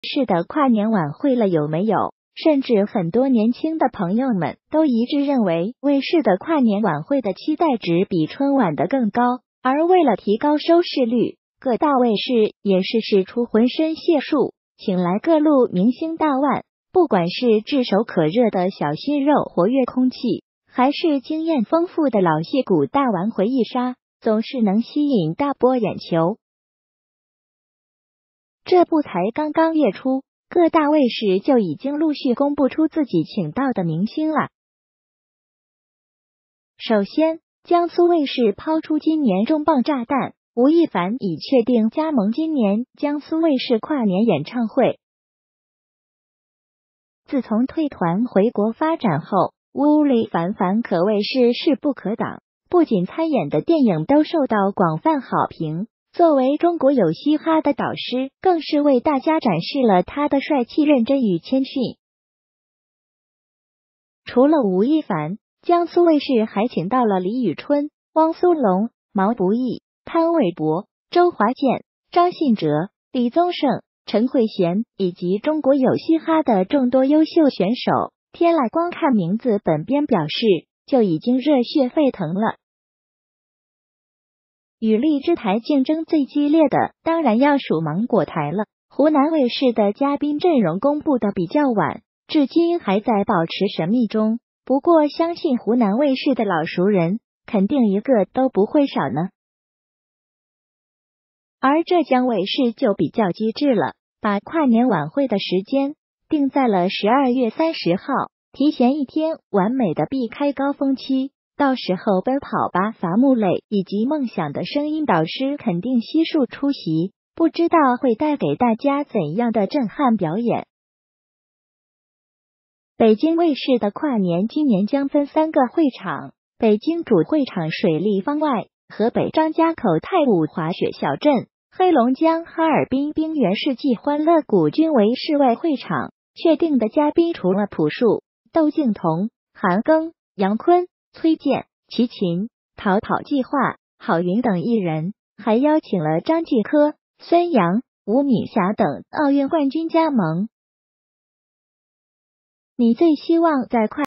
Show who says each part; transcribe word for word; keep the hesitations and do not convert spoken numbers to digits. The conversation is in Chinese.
Speaker 1: 市的跨年晚会了有没有？甚至很多年轻的朋友们都一致认为，卫视的跨年晚会的期待值比春晚的更高。而为了提高收视率，各大卫视也是使出浑身解数，请来各路明星大腕，不管是炙手可热的小鲜肉活跃空气，还是经验丰富的老戏骨大玩回忆杀，总是能吸引大波眼球。这不才刚刚月初，各大卫视就已经陆续公布出自己请到的明星了。首先，江苏卫视抛出今年重磅炸弹，吴亦凡已确定加盟今年江苏卫视跨年演唱会。自从退团回国发展后，吴亦凡凡可谓是势不可挡，不仅参演的电影都受到广泛好评，作为中国有嘻哈的导师，更是为大家展示了他的帅气、认真与谦逊。除了吴亦凡，江苏卫视还请到了李宇春、汪苏泷、毛不易、潘玮柏、周华健、张信哲、李宗盛、陈慧娴以及中国有嘻哈的众多优秀选手。天籁光看名字本编表示，就已经热血沸腾了。与荔枝台竞争最激烈的，当然要数芒果台了。湖南卫视的嘉宾阵容公布的比较晚，至今还在保持神秘中。不过，相信湖南卫视的老熟人，肯定一个都不会少呢。而浙江卫视就比较机智了，把跨年晚会的时间定在了十二月三十号，提前一天完美的避开高峰期。到时候奔跑吧伐木磊以及梦想的声音导师肯定悉数出席，不知道会带给大家怎样的震撼表演。北京卫视的跨年今年将分三个会场，北京主会场水立方外，河北张家口太武滑雪小镇，黑龙江哈尔滨冰原世纪欢乐谷均为室外会场。确定的嘉宾除了朴树、窦靖童、韩庚、杨坤、崔健、齐秦、逃跑计划、郝云等艺人，还邀请了张继科、孙杨、吴敏霞等奥运冠军加盟。你最希望在跨